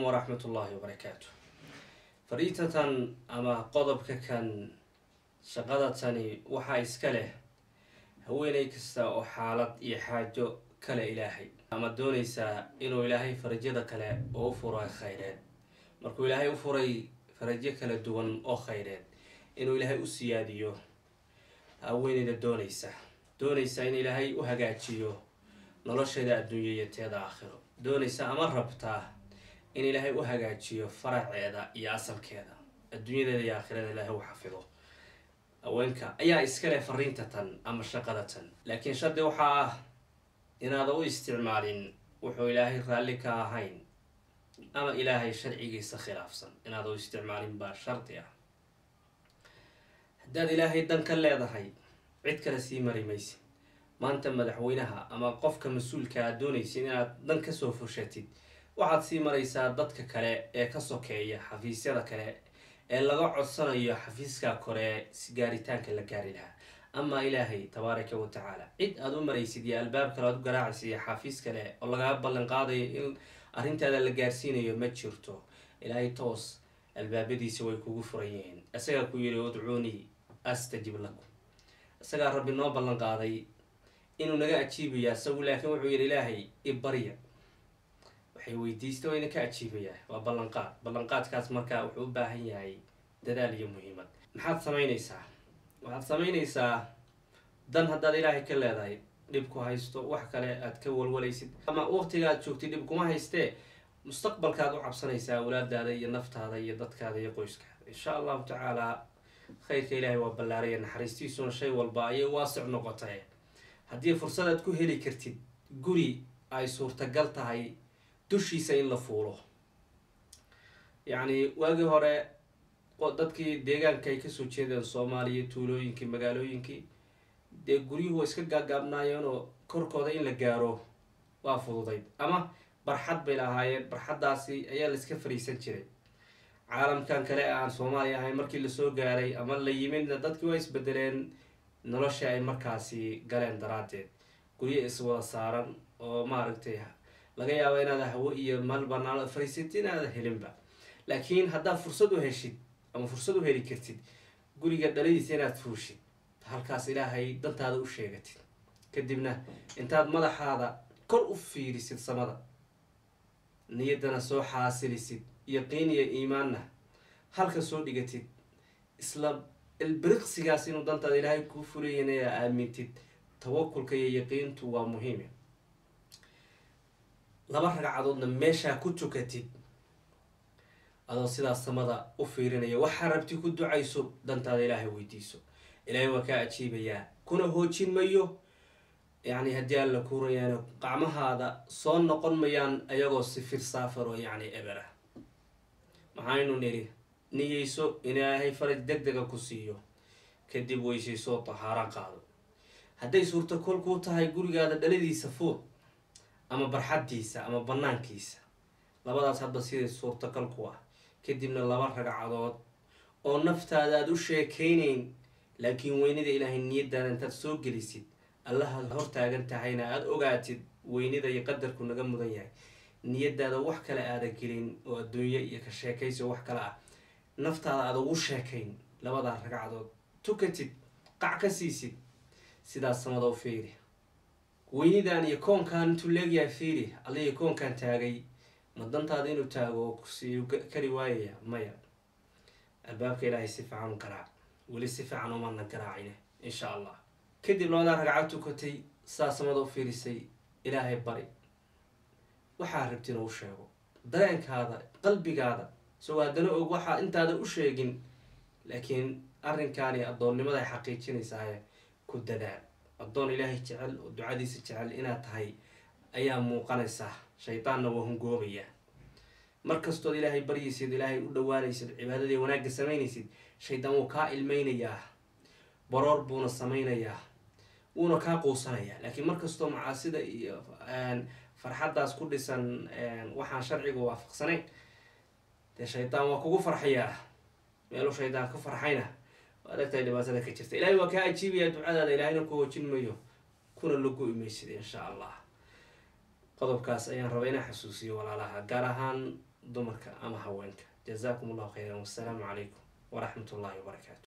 ورحمة الله وبركاته. فريتة أما قضبك كان شغلتني وحا إسكاله هويني كستا أو حالة إيحاجو كلا إلهي أما دونيسا إنو إلهي فرجيدا كلا أو فرا خيرات مركو إلهي أفري فرجي كلا دوان أو خيرات إنو إلهي أسياديو هويني دونيسا إن إلهي أهجاتيو nolosheeda adduunyada teeda aakhiro doonaysa ama rabtaa in ilaahay u hagaajiyo faraceeda iyo asalkeeda adduunyadeeda iyo aakhirada ilaahay u xafido haweenka ayaa iska leh fariinta tan ama shaqada tan laakiin shardi waxaa ah inaad u isticmaalin wuxuu ilaahay raalli ka ahayn ama ilaahay sharcigiisa khilaafsan inaad u isticmaalin baa shardi ah haddaad ilaahay dan ka leedahay cid kale sii mari maysid maanta madaxweynaha ama qofka mas-uulka aad doonaysid inaad dan kasoo fushatid waxaad sii maraysaa dadka kale ee ka sokeeya xafiisyada kale ee laga codsanayo xafiiska kore si gaaritaanka la gaari lahaa ama ilaahay tabaaraka wa tacaala cid aad u maraysid iyo albaab kale aad u garaacaysid iyo xafiis kale oo lagaa ballan qaadayo in arrintaada la gaarsiinayo ma jirto ilaahay toos albaabadiisa way kugu furan yihiin isagaa ku yidhi udcuunii astajib lakum isagaa rabbi noo ballan qaaday inuu naga ajiibaya isagu laakiin wuxuu yidhi ilaahay ibarya waxay weydiista wayna ka ajiibayaa waa ballanqaadkaas markaa wuxuu u baahan yahay dadaal iyo muhiimad maxaad samaynaysaa waxaad samaynaysaa dan haddaad ilaahay ka leedahay dhib ku haysto wax kale aad ka walwalaysid ama waqtiga aad joogtid dhib kuma haystee mustaqbalkaad u cabsanaysaa awlaadaada iyo naftaada iyo dadkaada iyo qoyskaada insha allahu tacaala khayrka ilaahay waa ballaaraya naxariistiisuna shay walba ayay waasic noqotay haddii fursad aad ku heli kartid guri ay suurtagal tahay dushiisa in la fuulo yacni waagii hore dadkii deegaanka ay kasoo jeedeen soomaaliya tuulooyinkii magaalooyinkii dee guryuhu iska gaagaabnaayeen oo korkooda in la gaaro waa fududayd ama barxad bay lahaayeen barxaddaasi ayaa la iska fariisan jiray caalamkan kale aan soomaaliya ahayn markii lasoo gaaray ama la yimidna dadkii waa isbedeleen nolosha ay markaasi galeen daraaddeed guryo iswada saaran oo maaragtay laga yaabo inaad hawo iyo mal banaan fariisatid inaad helinba laakiin haddaad fursad u heshid ama fursad u heli kartid guriga dhaladiisa inaad fuushid halkaas ilaahay dantaada u sheegatid kadibna intaad madaxaada kor u fiirisid samada niyaddana soo xaasilisid yaqiin iyo iimaanna halka soo dhigatid isla البرقسياس إنه دانتا إلهي كوفولين يا آمنتid توكل كي يقينtu waa muhiim laba ragcadoodna meesha ku tukatid adoo sidaas samada u fiirinaya waxa rabti ku ducayso dantaada ilaahay weydiiso ilaahay waa ka ajiibaya kuna hoojin mayo yani hadii alla ku rayaan qacmahaada soo noqon mayaan ayagoo sifir saafaro yani ebara maxaynu niri niyeyso ilaahay faraj degdega ku siiyo kadib weysayso tahaaro qaado hadday suurtagal ku tahay gurigaada dhaladiisa fuud ama barxaddiisa ama banaankiisa labadaas hadba sidii suurtagal ku ah kadibna laba ragcadood oo naftaada aad u sheekaynayn laakiin weynida ilaahay niyadaada intaad soo gelisid allaha hor taagan tahayna aad ogaatid weynida iyo qadarku naga mudan yahay niyadaada wax kale aada gelin oo adduunyo iyo ka sheekayso wax kale ah naftaada aad ugu sheekayn labadaa ragcadood tukatid qac ka siisid sidaas samada u fiiri weynidan iyo koonkan intuu leegyahay fiiri allihii koonkan taagay ma dantaada inuu taago kusiiyu kari waayaya maya albaabka ilaahay si fiican u garaac weli si fiican umana garaacine insha allah kadib labadaa ragcad tukatay sidaas samada u fiirisay ilaahay bari waxaa rabtin u sheego dareenkaada qalbigaada soo haddana og waxaa intaadan u sheegin laakiin arrinkaani addoonnimada ay xaqiijinaysaa ku dadaal addoon ilaahay jecel oo ducadiisa jecel inaad tahay ayaa muuqanaysaa shaydaanna waa hungoobaya markastood ilaahay baryaysid ilaahay u dhawaanaysid cibaadadii wanaagga samaynaysid shaydaan wuu kaa ilmaynayaa baroor buuna samaynayaa wuuna kaa quusanayaa laakiin markastoo macaasida iyo farxaddaas ku dhisan waxaan sharciga waafaqsanayn dee shaydaan waa kugu farxayaa meelu shaydaan ka farxayna waa dhagtahay dhibaatada ka jirta ilaahay waa kaa ajiibaya ducadaada ilaahayna ku hoojin mayo kuna lagu imaysid insha allah qodobkaas ayaan rabaa inaan xasuusiyo walaalaha gaar ahaan dumarka ama haweenka. Jazaakum allahu khayran, wassalaamu calaykum waraxmatullaahi wabarakaatu.